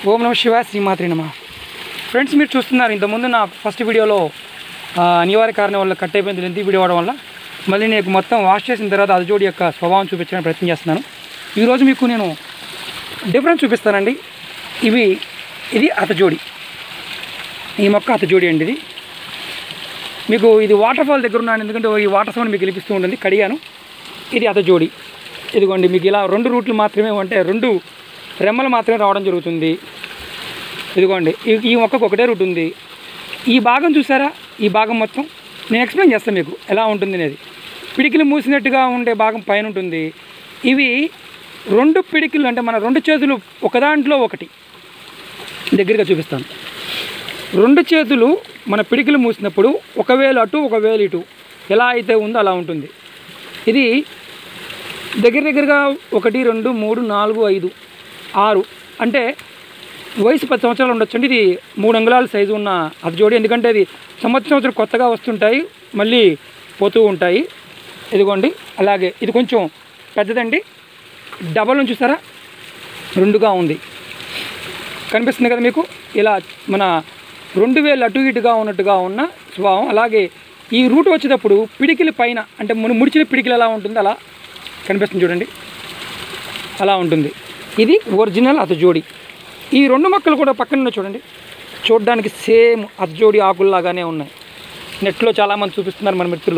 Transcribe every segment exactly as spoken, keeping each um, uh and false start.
ఓం నమః శివాయ శ్రీమాత్రే నమః. ఫ్రెండ్స్, మీరు చూస్తున్నారు ఇంతకుముందు నా ఫస్ట్ వీడియోలో అనివార్య కారణం వల్ల కట్ అయిపోయింది లెంతీ వీడియో అవడం వల్ల మళ్ళీ నేను మొత్తం వాష్ చేసిన తర్వాత అతజోడి యొక్క స్వభావం చూపించడానికి ప్రయత్నం చేస్తున్నాను. ఈరోజు మీకు నేను డిఫరెన్స్ చూపిస్తానండి. ఇవి ఇది అతజోడి, ఈ మొక్క అతజోడి అండి. ఇది మీకు ఇది వాటర్ ఫాల్ దగ్గర ఉన్నాను, ఎందుకంటే ఈ వాటర్ సౌండ్ మీకు వినిపిస్తూ ఉంటుంది. కడిగాను. ఇది అతజోడి. ఇదిగోండి, మీకు ఇలా రెండు రూట్లు మాత్రమే అంటే రెండు రెమ్మలు మాత్రమే రావడం జరుగుతుంది. ఇదిగోండి, ఈ మొక్కకు ఒకటే రూట్ ఉంది. ఈ భాగం చూసారా, ఈ భాగం మొత్తం నేను ఎక్స్ప్లెయిన్ చేస్తాను మీకు ఎలా ఉంటుంది అనేది. పిడికిలు మూసినట్టుగా ఉండే భాగం పైన ఉంటుంది. ఇవి రెండు పిడికిలు అంటే మన రెండు చేతులు ఒకదాంట్లో ఒకటి దగ్గరగా చూపిస్తాను. రెండు చేతులు మన పిడికిలు మూసినప్పుడు ఒకవేళ అటు ఒకవేళ ఇటు ఎలా అయితే ఉందో అలా ఉంటుంది. ఇది దగ్గర దగ్గరగా ఒకటి రెండు మూడు నాలుగు ఐదు ఆరు అంటే వయసు పది సంవత్సరాలు ఉండొచ్చండి. ఇది మూడు అంగుళాల సైజు ఉన్న అతజోడి. ఎందుకంటే ఇది సంవత్సరం సంవత్సరం కొత్తగా వస్తుంటాయి, మళ్ళీ పోతూ ఉంటాయి. ఇదిగోండి, అలాగే ఇది కొంచెం పెద్దదండి. డబల్ నుంచి చూసారా, రెండుగా ఉంది, కనిపిస్తుంది కదా మీకు. ఇలా మన రెండు వేలు అటు ఇటుగా ఉన్నట్టుగా ఉన్న స్వభావం. అలాగే ఈ రూట్ వచ్చేటప్పుడు పిడికిలి పైన అంటే మన ముడిచిన పిడికిలు ఎలా ఉంటుంది అలా కనిపిస్తుంది చూడండి, అలా ఉంటుంది. ఇది ఒరిజినల్ అతజోడి. ఈ రెండు మొక్కలు కూడా పక్కన చూడండి, చూడడానికి సేమ్ అతజోడి ఆకుల్లాగానే ఉన్నాయి. నెట్లో చాలామంది చూపిస్తున్నారు మన మిత్రులు.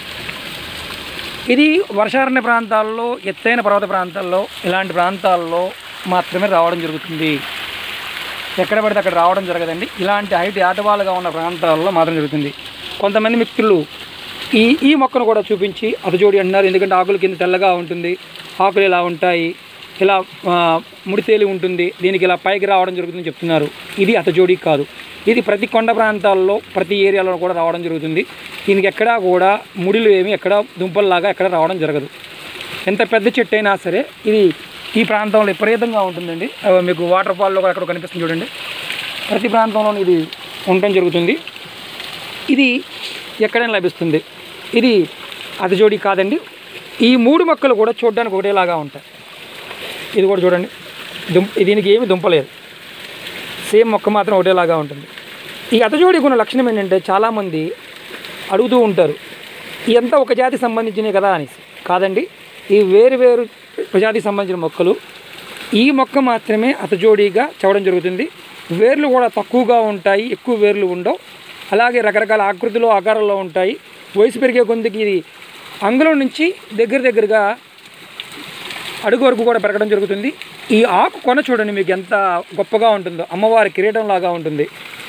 ఇది వర్షారణ్య ప్రాంతాల్లో, ఎత్తైన పర్వత ప్రాంతాల్లో, ఇలాంటి ప్రాంతాల్లో మాత్రమే రావడం జరుగుతుంది. ఎక్కడ పడితే అక్కడ రావడం జరగదండి. ఇలాంటి హైట్ ఆటవాలుగా ఉన్న ప్రాంతాల్లో మాత్రం జరుగుతుంది. కొంతమంది మిత్రులు ఈ ఈ మొక్కను కూడా చూపించి అతజోడి అంటున్నారు. ఎందుకంటే ఆకులు కింద తెల్లగా ఉంటుంది, ఆకులు ఇలా ఉంటాయి, ఇలా ముడితేలి ఉంటుంది, దీనికి ఇలా పైకి రావడం జరుగుతుందని చెప్తున్నారు. ఇది అతజోడి కాదు. ఇది ప్రతి కొండ ప్రాంతాల్లో ప్రతి ఏరియాలో కూడా రావడం జరుగుతుంది. దీనికి ఎక్కడా కూడా ముడిలు ఏమి ఎక్కడ దుంపల్లాగా ఎక్కడ రావడం జరగదు. ఎంత పెద్ద చెట్టు అయినా సరే ఇది ఈ ప్రాంతంలో విపరీతంగా ఉంటుందండి. మీకు వాటర్ ఫాల్లో కూడా అక్కడ కనిపిస్తుంది చూడండి. ప్రతి ప్రాంతంలో ఇది ఉండటం జరుగుతుంది. ఇది ఎక్కడైనా లభిస్తుంది. ఇది అతజోడి కాదండి. ఈ మూడు మొక్కలు కూడా చూడడానికి ఒకటేలాగా ఉంటాయి. ఇది కూడా చూడండి, దుంప దీనికి ఏమి దుంపలేదు, సేమ్ మొక్క మాత్రం ఒకటేలాగా ఉంటుంది. ఈ అతజోడికి ఉన్న లక్షణం ఏంటంటే చాలామంది అడుగుతూ ఉంటారు, ఇదంతా ఒక జాతికి సంబంధించినవి కదా అనేసి. కాదండి, ఈ వేరు వేరు ప్రజాతికి సంబంధించిన మొక్కలు. ఈ మొక్క మాత్రమే అతజోడిగా చెప్పడం జరుగుతుంది. వేర్లు కూడా తక్కువగా ఉంటాయి, ఎక్కువ వేర్లు ఉండవు. అలాగే రకరకాల ఆకృతిలో ఆకారాల్లో ఉంటాయి. వయసు పెరిగే కొందికి ఇది అంగుళం నుంచి దగ్గర దగ్గరగా అడుగు వరకు కూడా పెరగడం జరుగుతుంది. ఈ ఆకు కొన చూడండి మీకు ఎంత గొప్పగా ఉంటుందో, అమ్మవారి కిరీటం లాగా ఉంటుంది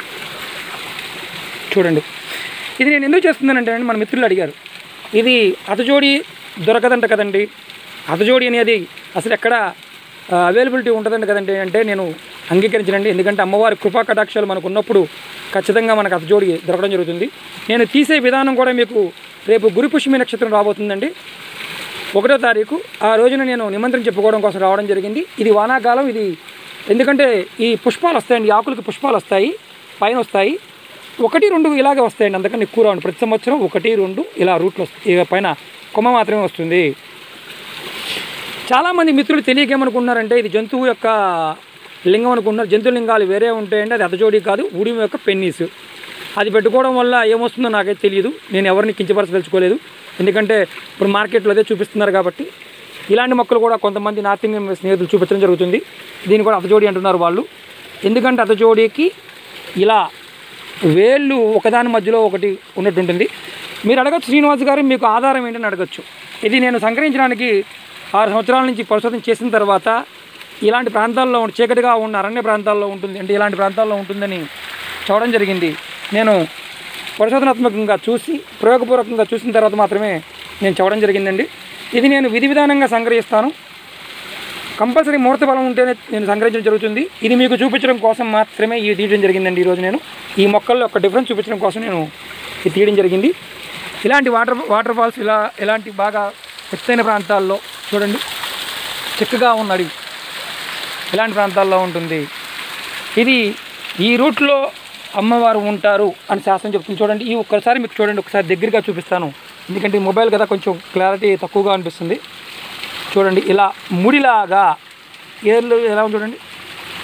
చూడండి. ఇది నేను ఎందుకు చేస్తున్నానంటే మన మిత్రులు అడిగారు, ఇది అతజోడి దొరకదంట కదండి, అతజోడి అనేది అసలు ఎక్కడ అవైలబిలిటీ ఉంటుందండి కదండి అంటే నేను అంగీకరించనండి. ఎందుకంటే అమ్మవారి కృపా కటాక్షాలు మనకు ఉన్నప్పుడు ఖచ్చితంగా మనకు అతజోడి దొరకడం జరుగుతుంది. నేను తీసే విధానం కూడా మీకు రేపు గురు పుష్యమి నక్షత్రం రాబోతుందండి, ఒకటో తారీఖు. ఆ రోజున నేను నిమంత్రణ చెప్పుకోవడం కోసం రావడం జరిగింది. ఇది వానాకాలం. ఇది ఎందుకంటే ఈ పుష్పాలు వస్తాయండి, ఆకులకి పుష్పాలు వస్తాయి, పైన వస్తాయి. ఒకటి రెండు ఇలాగే వస్తాయండి, అందుకని ఎక్కువ రావండి. ప్రతి సంవత్సరం ఒకటి రెండు ఇలా రూట్లు వస్తాయి, పైన కొమ్మ మాత్రమే వస్తుంది. చాలామంది మిత్రులు తెలియకేమనుకున్నారంటే ఇది జంతువు యొక్క లింగం అనుకున్నారు. జంతు లింగాలు వేరే ఉంటాయండి, అది అతజోడి కాదు, ఉడిమి యొక్క పెన్నీసు. అది పెట్టుకోవడం వల్ల ఏమొస్తుందో నాకైతే తెలియదు. నేను ఎవరిని కించపరచదలుచుకోలేదు, ఎందుకంటే ఇప్పుడు మార్కెట్లో అదే చూపిస్తున్నారు కాబట్టి. ఇలాంటి మొక్కలు కూడా కొంతమంది నార్త్ ఇండియన్ స్నేహితులు చూపించడం జరుగుతుంది. దీన్ని కూడా అతజోడి అంటున్నారు వాళ్ళు. ఎందుకంటే అతజోడికి ఇలా వేళ్ళు ఒకదాని మధ్యలో ఒకటి ఉన్నట్టుంటుంది. మీరు అడగచ్చు, శ్రీనివాస్ గారు మీకు ఆధారం ఏంటని అడగచ్చు. ఇది నేను సంగ్రహించడానికి ఆరు సంవత్సరాల నుంచి పరిశోధన చేసిన తర్వాత ఇలాంటి ప్రాంతాల్లో చీకటిగా ఉన్న అరణ్య ప్రాంతాల్లో ఉంటుంది అంటే ఇలాంటి ప్రాంతాల్లో ఉంటుందని చూడడం జరిగింది. నేను పరిశోధనాత్మకంగా చూసి ప్రయోగపూర్వకంగా చూసిన తర్వాత మాత్రమే నేను చూడడం జరిగిందండి. ఇది నేను విధి విధానంగా సంగ్రహిస్తాను. కంపల్సరీ ముహూర్త బలం ఉంటేనే నేను సంగ్రహించడం జరుగుతుంది. ఇది మీకు చూపించడం కోసం మాత్రమే ఇది తీయడం జరిగిందండి. ఈరోజు నేను ఈ మొక్కల్లో ఒక డిఫరెన్స్ చూపించడం కోసం నేను ఇది తీయడం జరిగింది. ఇలాంటి వాటర్ వాటర్ ఫాల్స్ ఇలా ఇలాంటి బాగా ఎత్తైన ప్రాంతాల్లో చూడండి, చిక్కగా ఉన్న అడవి ఇలాంటి ప్రాంతాల్లో ఉంటుంది. ఇది ఈ రూట్లో అమ్మవారు ఉంటారు అని శాస్త్రం చెప్తుంది. చూడండి, ఈ ఒక్కసారి మీకు చూడండి, ఒకసారి దగ్గరగా చూపిస్తాను, ఎందుకంటే మొబైల్ కదా కొంచెం క్లారిటీ తక్కువగా అనిపిస్తుంది. చూడండి, ఇలా ముడిలాగా ఏర్లు ఎలా ఉంది చూడండి,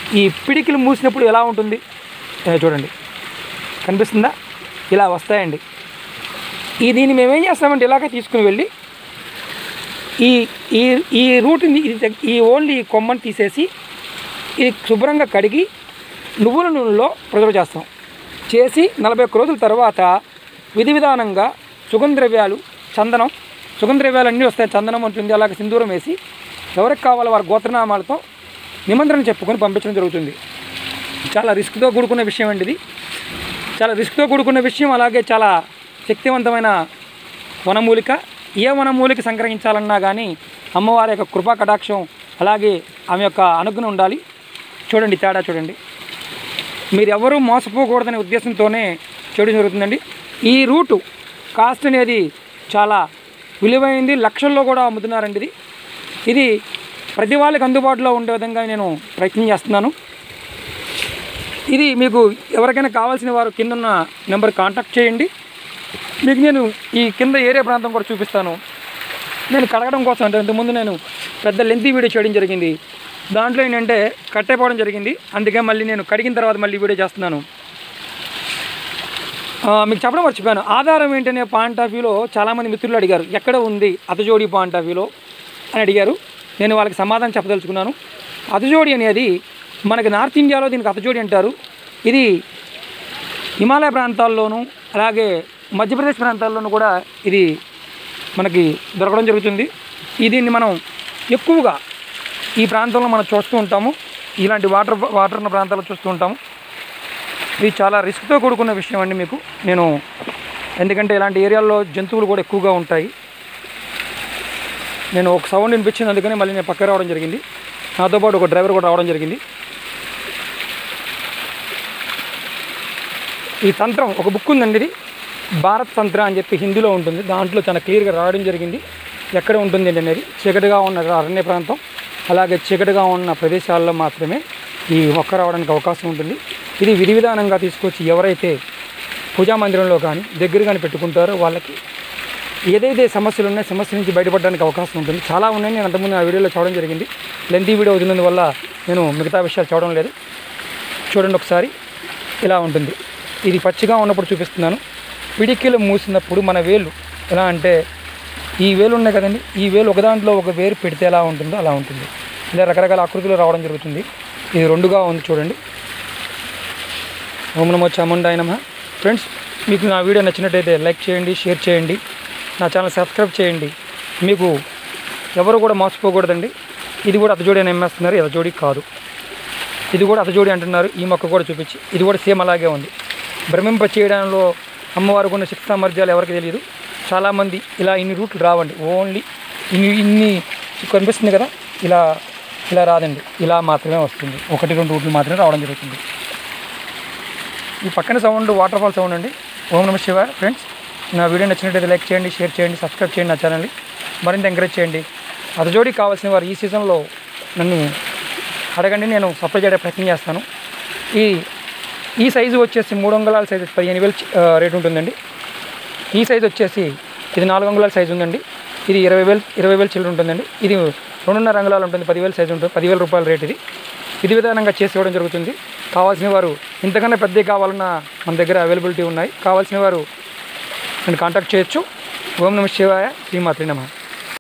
ఈ పిడికిలు మూసినప్పుడు ఎలా ఉంటుంది చూడండి, కనిపిస్తుందా? ఇలా వస్తాయండి. ఈ దీన్ని మేమేం చేస్తామంటే ఇలాగే తీసుకుని వెళ్ళి ఈ ఈ ఈ రూట్ని ఇది ఈ ఓన్లీ కొమ్మని తీసేసి ఇది శుభ్రంగా కడిగి నువ్వుల నూనెలో ప్రిజర్వ్ చేస్తాం. చేసి నలభై ఒక్క రోజుల తర్వాత విధి విధానంగా సుగంధద్రవ్యాలు, చందనం, సుగంధద్రవ్యాలు అన్నీ వస్తాయి, చందనం ఉంటుంది, అలాగే సింధూరం వేసి ఎవరికి కావాలో వారి గోత్రనామాలతో నిమంత్రణ చెప్పుకొని పంపించడం జరుగుతుంది. చాలా రిస్క్తో కూడుకున్న విషయం అండి ఇది, చాలా రిస్క్తో కూడుకున్న విషయం. అలాగే చాలా శక్తివంతమైన వనమూలిక. ఏ వనమూలిక సంగ్రహించాలన్నా కానీ అమ్మవారి యొక్క కృపా కటాక్షం అలాగే ఆమె యొక్క అనుగ్రహం ఉండాలి. చూడండి తేడా చూడండి. మీరు ఎవరూ మోసపోకూడదనే ఉద్దేశంతోనే చేయడం జరుగుతుందండి. ఈ రూటు కాస్ట్ అనేది చాలా విలువైంది, లక్షల్లో కూడా అమ్ముతున్నారండి. ఇది ఇది ప్రతి వాళ్ళకి అందుబాటులో ఉండే విధంగా నేను ప్రయత్నం చేస్తున్నాను. ఇది మీకు ఎవరికైనా కావాల్సిన వారు కింద ఉన్న నెంబర్ కాంటాక్ట్ చేయండి. మీకు నేను ఈ కింద ఏరియా ప్రాంతం కూడా చూపిస్తాను. నేను కడగడం కోసం అంటే ఇంతకుముందు నేను పెద్ద లెంతీ వీడియో చేయడం జరిగింది, దాంట్లో ఏంటంటే కట్టైపోవడం జరిగింది. అందుకే మళ్ళీ నేను కడిగిన తర్వాత మళ్ళీ వీడియో చేస్తున్నాను. మీకు చెప్పడం మర్చిపోయాను, ఆధారం ఏంటనే పాయింట్ ఆఫ్ వ్యూలో చాలామంది మిత్రులు అడిగారు, ఎక్కడ ఉంది అతజోడి పాయింట్ ఆఫ్ వ్యూలో అని అడిగారు. నేను వాళ్ళకి సమాధానం చెప్పదలుచుకున్నాను. అతజోడి అనేది మనకి నార్త్ ఇండియాలో దీనికి అతజోడి అంటారు. ఇది హిమాలయ ప్రాంతాల్లోనూ అలాగే మధ్యప్రదేశ్ ప్రాంతాల్లోనూ కూడా ఇది మనకి దొరకడం జరుగుతుంది. దీన్ని మనం ఎక్కువగా ఈ ప్రాంతంలో మనం చూస్తూ ఉంటాము, ఇలాంటి వాటర్ వాటర్ ఉన్న ప్రాంతాల్లో చూస్తూ ఉంటాము. ఇది చాలా రిస్క్తో కూడుకున్న విషయం అండి మీకు నేను, ఎందుకంటే ఇలాంటి ఏరియాల్లో జంతువులు కూడా ఎక్కువగా ఉంటాయి. నేను ఒక సౌండ్ వినిపించింది, అందుకని మళ్ళీ నేను పక్క రావడం జరిగింది. నాతో పాటు ఒక డ్రైవర్ కూడా రావడం జరిగింది. ఈ తంత్రం ఒక బుక్ ఉందండి, ఇది భారత్ తంత్ర అని చెప్పి హిందీలో ఉంటుంది. దాంట్లో చాలా క్లియర్గా రావడం జరిగింది ఎక్కడ ఉంటుంది అనేది. చీకటిగా ఉన్న అరణ్య ప్రాంతం అలాగే చీకటిగా ఉన్న ప్రదేశాల్లో మాత్రమే ఈ మొక్క రావడానికి అవకాశం ఉంటుంది. ఇది విధి విధానంగా తీసుకొచ్చి ఎవరైతే పూజా మందిరంలో కానీ దగ్గర కానీ పెట్టుకుంటారో వాళ్ళకి ఏదైతే సమస్యలు ఉన్నాయో సమస్య నుంచి బయటపడడానికి అవకాశం ఉంటుంది. చాలా ఉన్నాయి, నేను అంతకుముందు ఆ వీడియోలో చూడడం జరిగింది. లెంతీ వీడియో వదిలినందువల్ల నేను మిగతా విషయాలు చూడడం లేదు. చూడండి ఒకసారి, ఇలా ఉంటుంది. ఇది పచ్చిగా ఉన్నప్పుడు చూపిస్తున్నాను. పిడికిలు మూసినప్పుడు మన వేలు ఎలా అంటే ఈ వేలు ఉన్నాయి కదండి, ఈ వేలు ఒక దాంట్లో ఒక వేరు పెడితే ఎలా ఉంటుందో అలా ఉంటుంది. ఇలా రకరకాల ఆకృతిలో రావడం జరుగుతుంది. ఇది రెండుగా ఉంది చూడండి. ఓం నమో చాముండాయ నమః. ఫ్రెండ్స్, మీకు నా వీడియో నచ్చినట్టయితే లైక్ చేయండి, షేర్ చేయండి, నా ఛానల్ సబ్స్క్రైబ్ చేయండి. మీకు ఎవరు కూడా మోసపోకూడదండి. ఇది కూడా అతజోడి అని అమ్మేస్తున్నారు, అతజోడి కాదు. ఇది కూడా అతజోడి అంటున్నారు. ఈ మొక్క కూడా చూపించి ఇది కూడా సేమ్ అలాగే ఉంది. భ్రమింప చేయడంలో అమ్మవారికి ఉన్న శక్తి సామర్థ్యాలు ఎవరికి తెలియదు. చాలామంది ఇలా ఇన్ని రూట్లు రావండి, ఓన్లీ ఇన్ని ఇన్ని కనిపిస్తుంది కదా, ఇలా ఇలా రాదండి, ఇలా మాత్రమే వస్తుంది. ఒకటి రెండు రూట్లు మాత్రమే రావడం జరుగుతుంది. ఈ పక్కన సౌండ్ వాటర్ ఫాల్ సౌండ్ అండి. ఓం నమః శివాయ. ఫ్రెండ్స్, నా వీడియో నచ్చినట్టయితే లైక్ చేయండి, షేర్ చేయండి, సబ్స్క్రైబ్ చేయండి, నా ఛానల్ని మరింత ఎంకరేజ్ చేయండి. అతజోడి కావాల్సిన వారు ఈ సీజన్లో నన్ను అడగండి, నేను సప్లై చేయడానికి ప్రయత్నం చేస్తాను. ఈ ఈ సైజు వచ్చేసి మూడు అంగుళాల సైజు పదిహేను వేలు రేటు ఉంటుందండి. ఈ సైజు వచ్చేసి ఇది నాలుగు అంగుళాల సైజు ఉందండి. ఇది ఇరవై వేలు ఇరవై వేలు చిల్లర ఉంటుందండి. ఇది రెండున్నర అంగుళాలు ఉంటుంది, పదివేల సైజు ఉంటుంది, పదివేల రూపాయల రేట్. ఇది ఇది విధానంగా చేసి ఇవ్వడం జరుగుతుంది. కావాల్సిన వారు ఇంతకన్నా పెద్దవి కావాలన్నా మన దగ్గర అవైలబిలిటీ ఉన్నాయి. కావాల్సిన వారు నన్ను కాంటాక్ట్ చేయొచ్చు. ఓం నమః శివాయ. శ్రీమాత్రే నమః.